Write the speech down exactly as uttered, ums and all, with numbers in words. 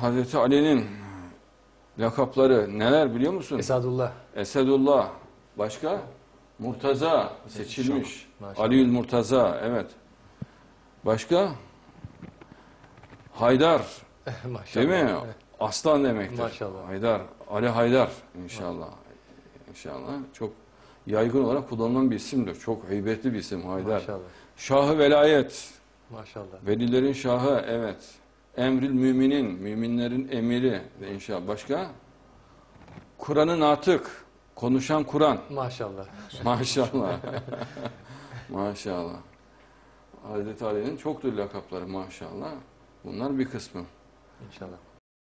Hazreti Ali'nin lakapları neler biliyor musun? Esadullah. Esedullah. Başka? Murtaza seçilmiş. Maşallah. Aliül Murtaza, evet. Başka? Haydar. Maşallah. Değil mi? Evet. Aslan demektir. Maşallah. Haydar. Ali Haydar inşallah. İnşallah. Çok yaygın olarak kullanılan bir isimdir. Çok heybetli bir isim Haydar. Maşallah. Şahı velayet. Maşallah. Velilerin şahı, evet. Emril müminin, müminlerin emiri ve inşallah. Başka? Kur'an-ı natık. Konuşan Kur'an. Maşallah. Maşallah. Maşallah. Hazreti Ali'nin çoktur lakapları maşallah. Bunlar bir kısmı. İnşallah.